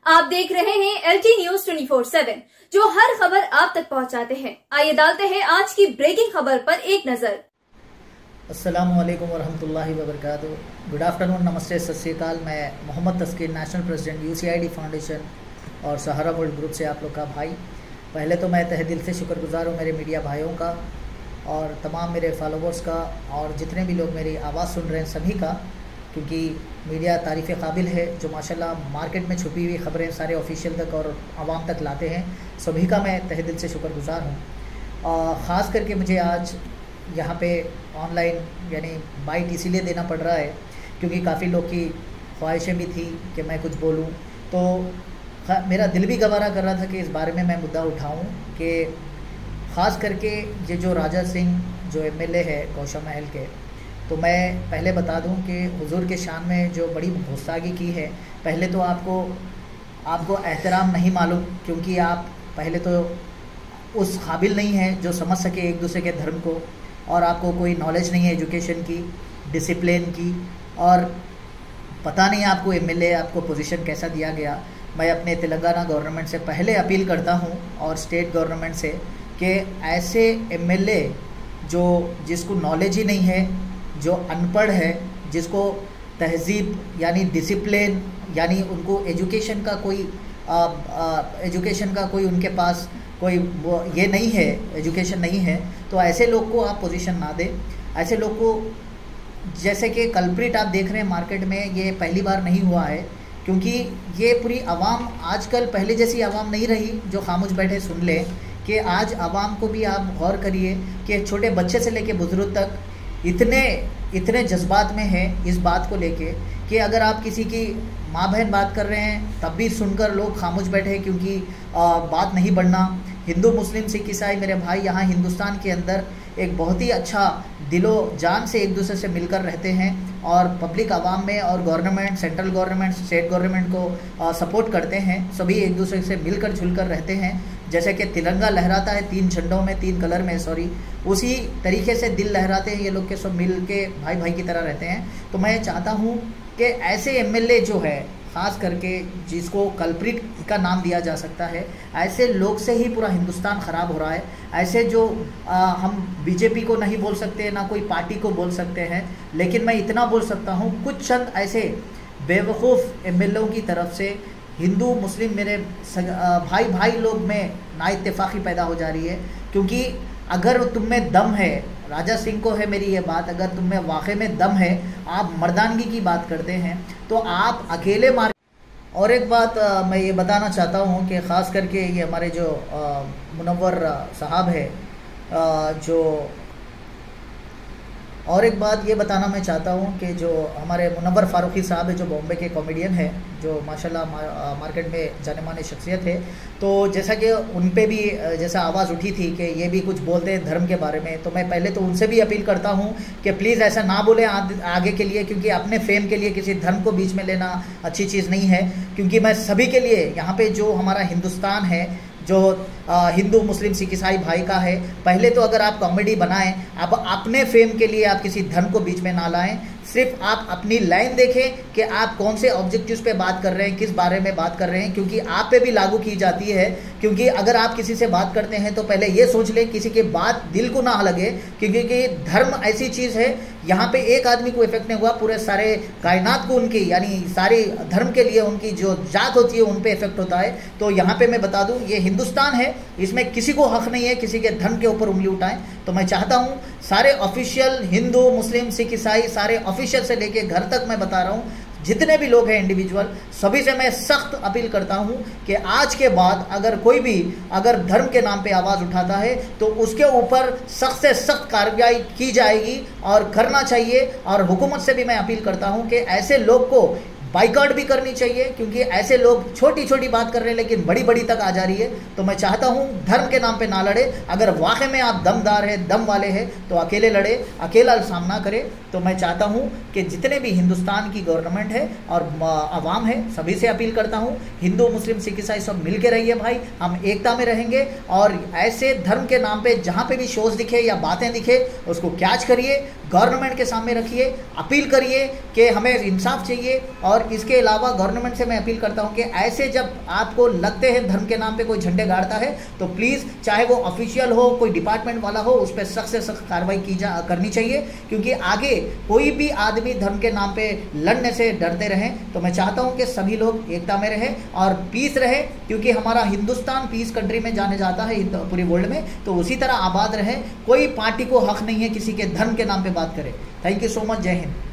आप देख रहे हैं LT न्यूज 24/7 जो हर खबर आप तक पहुंचाते हैं। आइए डालते हैं आज की ब्रेकिंग खबर पर एक नजर। अस्सलाम वालेकुम वरहमतुल्लाहि वबरकातुहू। गुड आफ्टरनून, नमस्ते, सत श्री अकाल। मैं Mohammad Taskeer, national president UCID foundation और सहारा वर्ल्ड ग्रुप से आप लोग का भाई। पहले तो मैं तहे दिल से शुक्रगुजार हूँ मेरे मीडिया भाइयों का और तमाम मेरे फॉलोवर्स का और जितने भी लोग मेरी आवाज़ सुन रहे हैं सभी का, क्योंकि मीडिया तारीफ़ काबिल है जो माशाल्लाह मार्केट में छुपी हुई ख़बरें सारे ऑफिशियल तक और आवाम तक लाते हैं। सभी का मैं तहे दिल से शुक्रगुजार हूँ। ख़ास करके मुझे आज यहाँ पे ऑनलाइन यानी बाइट इसीलिए देना पड़ रहा है क्योंकि काफ़ी लोग की ख्वाहिशें भी थी कि मैं कुछ बोलूँ, तो मेरा दिल भी गवारा कर रहा था कि इस बारे में मैं मुद्दा उठाऊँ कि ख़ास करके ये जो राजा सिंह जो MLA है गौशा महल के, तो मैं पहले बता दूं कि हुजूर के शान में जो बड़ी गुस्तागी की है। पहले तो आपको एहतराम नहीं मालूम, क्योंकि आप पहले तो उस काबिल नहीं हैं जो समझ सके एक दूसरे के धर्म को, और आपको कोई नॉलेज नहीं है एजुकेशन की, डिसिप्लिन की, और पता नहीं आपको MLA आपको पोजीशन कैसा दिया गया। मैं अपने तेलंगाना गवर्नमेंट से पहले अपील करता हूं और स्टेट गवर्नमेंट से कि ऐसे MLA जो जिसको नॉलेज ही नहीं है, जो अनपढ़ है, जिसको तहजीब यानी डिसिप्लिन यानी उनको एजुकेशन का कोई उनके पास कोई ये नहीं है, एजुकेशन नहीं है, तो ऐसे लोग को आप पोजीशन ना दें। ऐसे लोग को, जैसे कि कल्प्रिट आप देख रहे हैं मार्केट में, ये पहली बार नहीं हुआ है, क्योंकि ये पूरी आवाम आजकल पहले जैसी आवाम नहीं रही जो खामोश बैठे सुन ले। कि आज आवाम को भी आप गौर करिए कि छोटे बच्चे से लेके बुजुर्ग तक इतने जज्बात में है इस बात को लेके कि अगर आप किसी की माँ बहन बात कर रहे हैं तब भी सुनकर लोग खामोश बैठे हैं, क्योंकि बात नहीं बढ़ना। हिंदू मुस्लिम सिख ईसाई मेरे भाई यहाँ हिंदुस्तान के अंदर एक बहुत ही अच्छा दिलो जान से एक दूसरे से मिलकर रहते हैं और पब्लिक आवाम में और government, central government, state government को सपोर्ट करते हैं। सभी एक दूसरे से मिलकर जुलकर रहते हैं। जैसे कि तिरंगा लहराता है 3 झंडों में, 3 कलर में, उसी तरीके से दिल लहराते हैं ये लोग के, सब मिल के भाई भाई की तरह रहते हैं। तो मैं चाहता हूँ कि ऐसे MLA जो है, ख़ास करके जिसको कल्प्रिट का नाम दिया जा सकता है, ऐसे लोग से ही पूरा हिंदुस्तान ख़राब हो रहा है। ऐसे जो हम BJP को नहीं बोल सकते, ना कोई पार्टी को बोल सकते हैं, लेकिन मैं इतना बोल सकता हूँ कुछ चंद ऐसे बेवकूफ़ MLA की तरफ से हिंदू मुस्लिम मेरे भाई भाई लोग में नाइत्तेफाकी पैदा हो जा रही है। क्योंकि अगर तुम में दम है, राजा सिंह को है मेरी ये बात, अगर तुम में वाकई में दम है, आप मर्दानगी की बात करते हैं, तो आप अकेले मार। और एक बात मैं ये बताना चाहता हूँ कि ख़ास करके ये हमारे जो मुनव्वर साहब है और एक बात ये बताना मैं चाहता हूँ कि जो हमारे मुनव्वर फारूकी साहब है, जो बॉम्बे के कॉमेडियन है, जो माशाल्लाह मार्केट में जाने माने शख्सियत है, तो जैसा कि उन पे भी जैसा आवाज़ उठी थी कि ये भी कुछ बोलते हैं धर्म के बारे में, तो मैं पहले तो उनसे भी अपील करता हूँ कि प्लीज़ ऐसा ना बोलें आगे के लिए, क्योंकि अपने फेम के लिए किसी धर्म को बीच में लेना अच्छी चीज़ नहीं है। क्योंकि मैं सभी के लिए यहाँ पर जो हमारा हिंदुस्तान है, जो हिंदू मुस्लिम सिख ईसाई भाई का है, पहले तो अगर आप कॉमेडी बनाएं, आप अपने फेम के लिए आप किसी धर्म को बीच में ना लाएं। सिर्फ आप अपनी लाइन देखें कि आप कौन से ऑब्जेक्टिव्स पे बात कर रहे हैं, किस बारे में बात कर रहे हैं, क्योंकि आप पे भी लागू की जाती है। क्योंकि अगर आप किसी से बात करते हैं तो पहले ये सोच लें किसी की बात दिल को ना लगे, क्योंकि धर्म ऐसी चीज़ है, यहाँ पे एक आदमी को इफेक्ट नहीं हुआ, पूरे सारे कायनात को उनकी यानी सारे धर्म के लिए उनकी जो जात होती है उन पे इफेक्ट होता है। तो यहाँ पे मैं बता दूँ, ये हिंदुस्तान है, इसमें किसी को हक नहीं है किसी के धर्म के ऊपर उंगली उठाएं। तो मैं चाहता हूँ सारे ऑफिशियल हिंदू मुस्लिम सिख ईसाई सारे ऑफिशियल से लेके घर तक मैं बता रहा हूँ, जितने भी लोग हैं इंडिविजुअल, सभी से मैं सख्त अपील करता हूं कि आज के बाद अगर कोई भी अगर धर्म के नाम पे आवाज़ उठाता है तो उसके ऊपर सख्त से सख्त कार्रवाई की जाएगी और करना चाहिए। और हुकूमत से भी मैं अपील करता हूं कि ऐसे लोग को बाइकआउट भी करनी चाहिए, क्योंकि ऐसे लोग छोटी छोटी बात कर रहे हैं लेकिन बड़ी बड़ी तक आ जा रही है। तो मैं चाहता हूं धर्म के नाम पे ना लड़े। अगर वाकई में आप दमदार हैं, दम वाले हैं, तो अकेले लड़े, अकेला सामना करें। तो मैं चाहता हूं कि जितने भी हिंदुस्तान की गवर्नमेंट है और आवाम है, सभी से अपील करता हूं, हिंदू मुस्लिम सिख ईसाई सब मिल के रहिए भाई, हम एकता में रहेंगे। और ऐसे धर्म के नाम पे जहाँ पे भी शोज दिखे या बातें दिखे उसको कैच करिए, गवर्नमेंट के सामने रखिए, अपील करिए कि हमें इंसाफ चाहिए। और इसके अलावा गवर्नमेंट से मैं अपील करता हूं कि ऐसे जब आपको लगते हैं धर्म के नाम पे कोई झंडे गाड़ता है तो प्लीज़, चाहे वो ऑफिशियल हो, कोई डिपार्टमेंट वाला हो, उस पर सख्त से सख्त कार्रवाई करनी चाहिए, क्योंकि आगे कोई भी आदमी धर्म के नाम पे लड़ने से डरते रहें। तो मैं चाहता हूं कि सभी लोग एकता में रहें और पीस रहे, क्योंकि हमारा हिंदुस्तान पीस कंट्री में जाने जाता है पूरी वर्ल्ड में, तो उसी तरह आबाद रहे। कोई पार्टी को हक नहीं है किसी के धर्म के नाम पे बात करे। Thank you so much. जय हिंद।